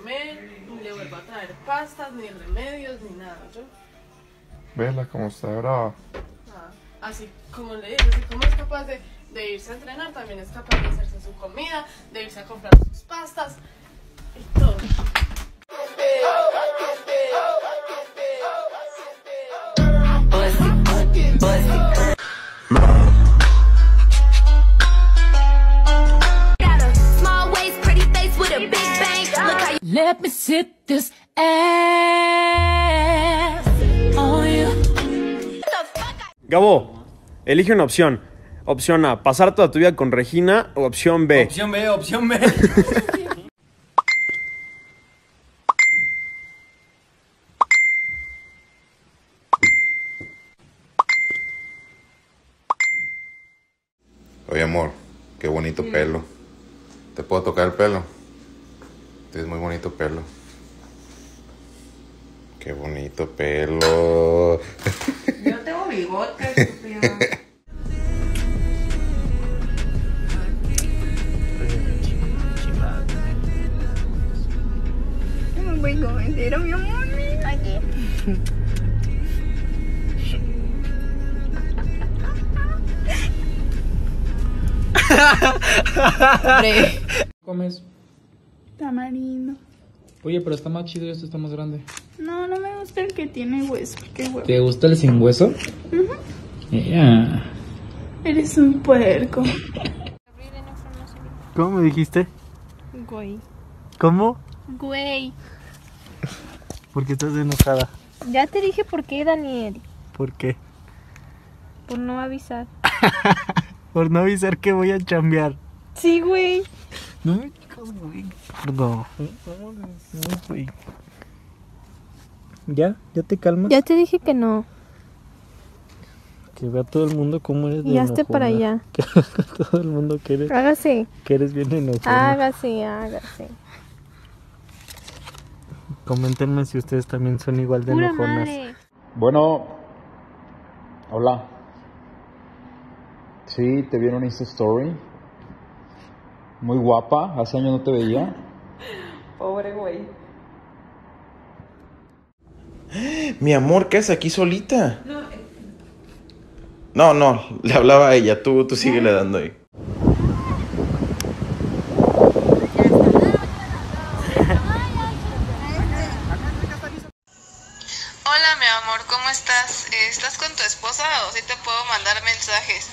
comer, ni le vuelvo a traer pastas, ni remedios, ni nada, ¿yo? Vela como está brava. Así como le digo, así como es capaz de irse a entrenar, también es capaz de hacerse su comida, de irse a comprar sus pastas y todo. Let me sit this ass on you. Gabo, elige una opción. Opción A, pasar toda tu vida con Regina. O opción B. Opción B, opción B. Oye, amor, qué bonito pelo. ¿Te puedo tocar el pelo? Tienes muy bonito pelo. Qué bonito pelo. Yo tengo bigote, estúpido. Me voy a comer, mi amor, mira aquí. ¿Qué comes? Tamarindo. Oye, pero está más chido y esto está más grande. No, no me gusta el que tiene hueso. ¿Qué huevo? ¿Te gusta el sin hueso? Yeah. Eres un puerco. ¿Cómo me dijiste? Güey. ¿Cómo? Güey. ¿Por qué estás enojada? Ya te dije por qué, Daniel. ¿Por qué? Por no avisar. Por no avisar que voy a chambear. Sí, güey. No me digas, güey. No. No, güey. ¿Ya? ¿Ya te calmas? Ya te dije que no. Que vea todo el mundo cómo eres de Y hazte para allá. Que vea todo el mundo que Hágase. eres bien enojona. Hágase, hágase. Coméntenme si ustedes también son igual de Pura enojonas. madre. Bueno, hola. Sí, te vi en una Insta Story. Muy guapa, hace años no te veía. Pobre güey. Mi amor, ¿qué haces aquí solita? No, le hablaba a ella, tú síguele dando ahí. Hola, mi amor, ¿cómo estás? ¿Estás con tu esposa o si te puedo mandar mensajes?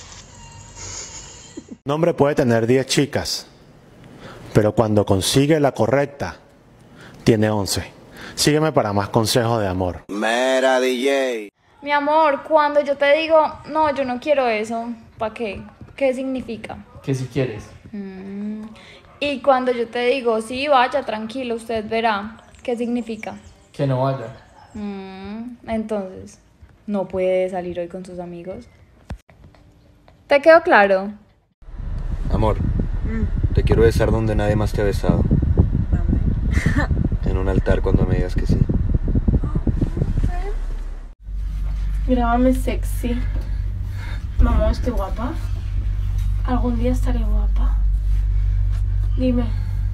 Un hombre puede tener 10 chicas, pero cuando consigue la correcta, tiene 11. Sígueme para más consejos de amor. Mera DJ. Mi amor, cuando yo te digo, no, yo no quiero eso, ¿para qué? ¿Qué significa? Que si quieres. Y cuando yo te digo, sí, vaya, tranquilo, usted verá, ¿qué significa? Que no vaya. Entonces, ¿no puede salir hoy con sus amigos? ¿Te quedó claro? Amor, te quiero besar donde nadie más te ha besado. En un altar cuando me digas que sí. Grábame sexy. Mamá, ¿estoy guapa? ¿Algún día estaré guapa? Dime.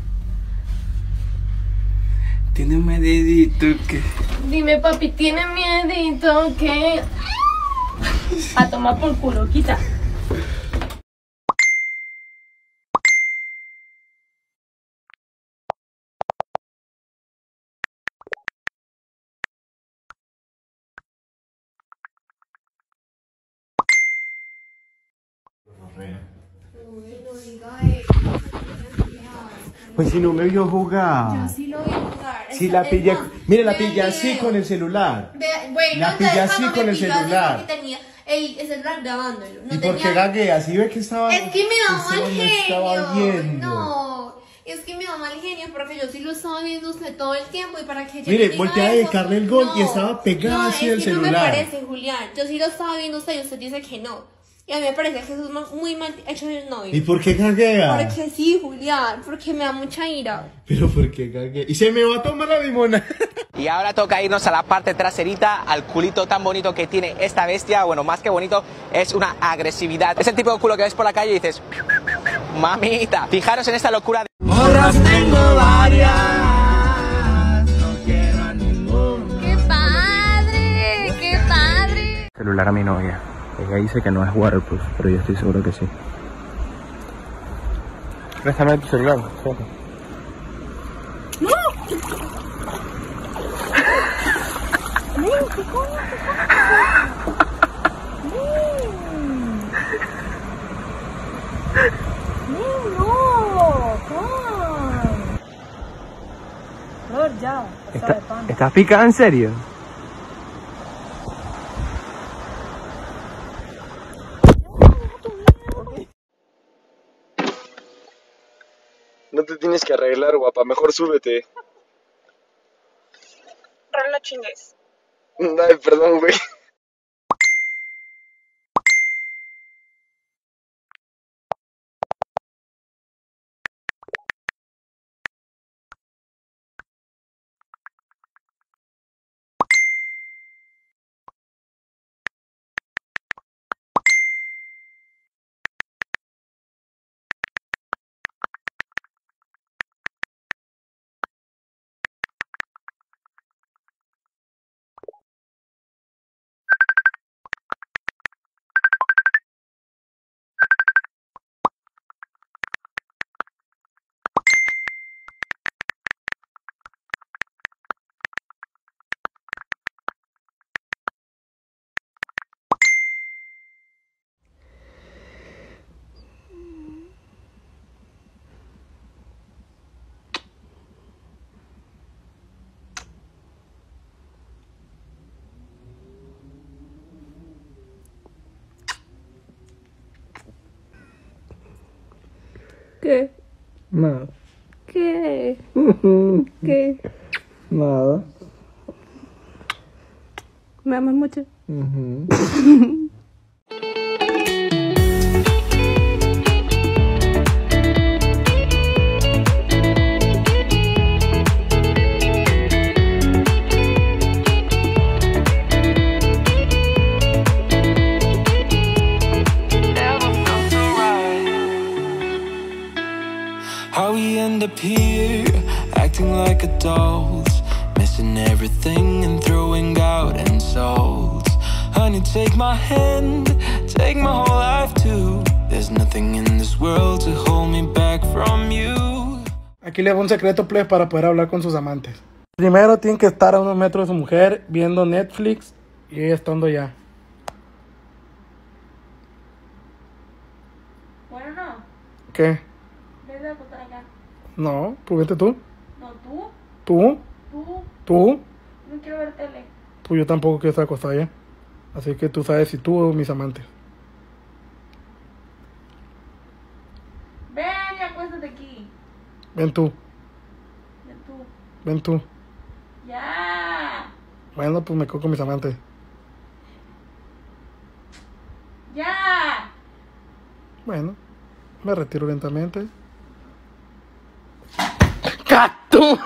Tiene un miedito que... Dime, papi, ¿tiene miedito que...? A tomar por culo, quita. Pues si no me vio jugar. Yo sí lo voy a jugar. Si la pilla... Mire, la pilla así con el celular. La pilla así con el celular. El celular grabándolo. ¿Y por qué gaguea? ¿Sí ve que estaba... Es que me da mal estaba genio. viendo. No, es que me da mal genio porque yo sí lo estaba viendo usted todo el tiempo y para que yo Mire, le voltea a diga eso, dedicarle el gol y estaba pegada no, así es al que celular. No me parece, Julián. Yo sí lo estaba viendo usted y usted dice que no. Y a mí me parece que eso es muy mal hecho de un novio. ¿Y por qué gaguea? Porque sí, Julián, porque me da mucha ira. Pero ¿por qué gaguea? Y se me va a tomar la limona. Y ahora toca irnos a la parte traserita, al culito tan bonito que tiene esta bestia. Bueno, más que bonito, es una agresividad. Es el tipo de culo que ves por la calle y dices, mamita. Fijaros en esta locura de... Morras tengo varias. hablar a mi novia. Ella dice que no es waterproof, pero yo estoy seguro que sí. Préstame tu celular, suelta. ¡No! ¿Qué coño? Flor, ya. ¿Estás picada en serio? No te tienes que arreglar, guapa. Mejor súbete. Rol, no chingues. Ay, perdón, güey. ¿Qué? Nada. ¿Qué? ¿Qué? Nada. ¿Me amas mucho? How we end up here, acting like adults, missing everything and throwing out insults. Honey, take my hand, take my whole life too. There's nothing in this world to hold me back from you. Aquí le va un secreto, plebes, para poder hablar con sus amantes. Primero tienen que estar a unos metros de su mujer viendo Netflix y ella estando ya. Bueno, no. ¿Qué? Vete a acostar acá. No, pues vete tú. No, tú. ¿Tú? Tú. ¿Tú? No quiero ver tele. Pues yo tampoco quiero estar acostada ya. Así que tú sabes si tú o mis amantes. Ven y acuéstate aquí. Ven tú. Ven tú. Ven tú. Ya. Bueno, pues me quedo con mis amantes. Ya. Bueno, me retiro lentamente. ¡Cato!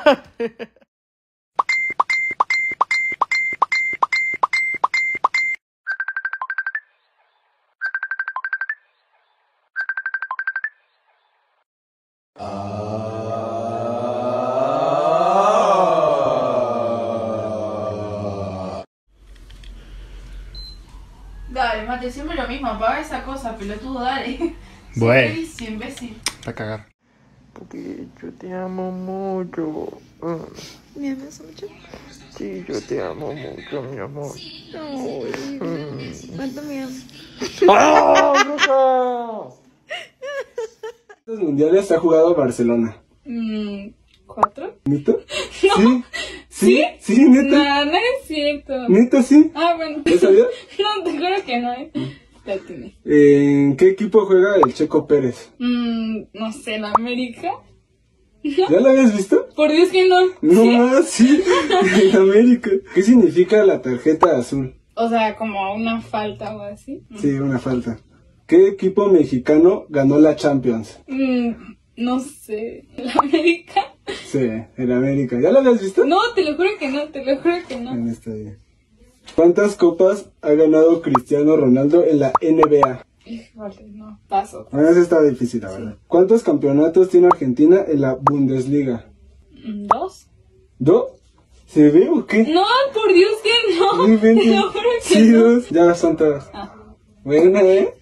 Dale, Mate, siempre lo mismo, apaga esa cosa, pelotudo, dale. Bueno. Sí, imbécil. A cagar. Porque yo te amo mucho. ¿Me amas mucho? Sí, yo te amo mucho, mi amor. ¿Cuánto me amas? ¡Oh, bruja! ¿Cuántos mundiales ha jugado Barcelona? 4. ¿Neta? No. ¿Sí? ¿Sí, neta? No, no es cierto. ¿Neta sí? Ah, bueno. ¿Ya sabías? No, te juro que no, La tiene. ¿En qué equipo juega el Checo Pérez? No sé, ¿la América? ¿Ya lo habías visto? Por Dios que no. No, sí, en América. ¿Qué significa la tarjeta azul? O sea, como una falta o así. Sí, una falta. ¿Qué equipo mexicano ganó la Champions? No sé. ¿La América? Sí, el América. ¿Ya lo habías visto? No, te lo juro que no, te lo juro que no. En esta día. ¿Cuántas copas ha ganado Cristiano Ronaldo en la NBA? Híjole, no, paso. Bueno, eso está difícil, la verdad. ¿Cuántos campeonatos tiene Argentina en la Bundesliga? 2. ¿2? ¿Se ve o qué? No, por Dios que no. Muy bien, Te lo juro que sí, no. dos. Ya son todas. Bueno,